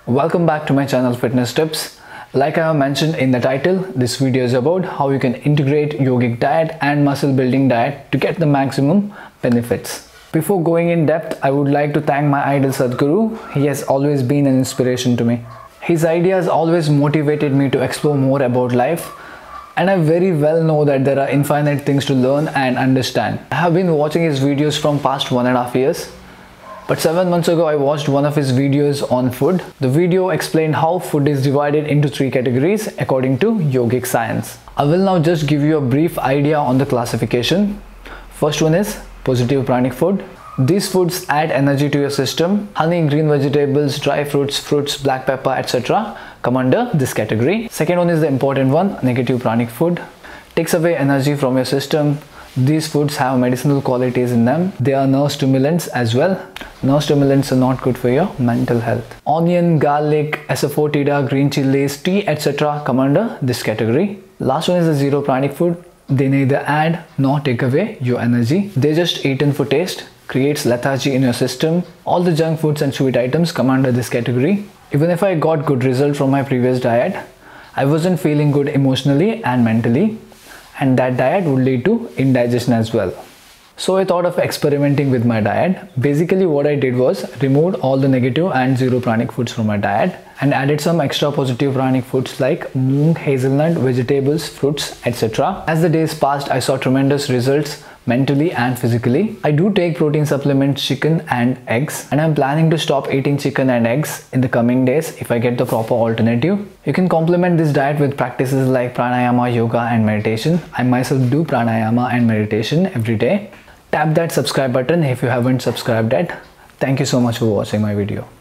Welcome back to my channel Fitness Tips. Like I have mentioned in the title, this video is about how you can integrate yogic diet and muscle building diet to get the maximum benefits. Before going in depth, I would like to thank my idol Sadhguru. He has always been an inspiration to me. His ideas always motivated me to explore more about life, and I very well know that there are infinite things to learn and understand. I have been watching his videos from past 1.5 years. But 7 months ago, I watched one of his videos on food. The video explained how food is divided into 3 categories according to yogic science. I will now just give you a brief idea on the classification. First one is positive pranic food. These foods add energy to your system. Honey, green vegetables, dry fruits, black pepper, etc. come under this category. Second one is the important one, negative pranic food. Takes away energy from your system. These foods have medicinal qualities in them. They are nerve stimulants as well. Nerve stimulants are not good for your mental health. Onion, garlic, asafoetida, green chilies, tea, etc. come under this category. Last one is the zero pranic food. They neither add nor take away your energy. They're just eaten for taste, creates lethargy in your system. All the junk foods and sweet items come under this category. Even if I got good result from my previous diet, I wasn't feeling good emotionally and mentally, and that diet would lead to indigestion as well. So I thought of experimenting with my diet. Basically what I did was removed all the negative and zero pranic foods from my diet and added some extra positive pranic foods like moong, hazelnut, vegetables, fruits, etc. As the days passed, I saw tremendous results mentally and physically. I do take protein supplements, chicken and eggs, and I'm planning to stop eating chicken and eggs in the coming days if I get the proper alternative. You can complement this diet with practices like pranayama, yoga and meditation. I myself do pranayama and meditation every day. Tap that subscribe button if you haven't subscribed yet. Thank you so much for watching my video.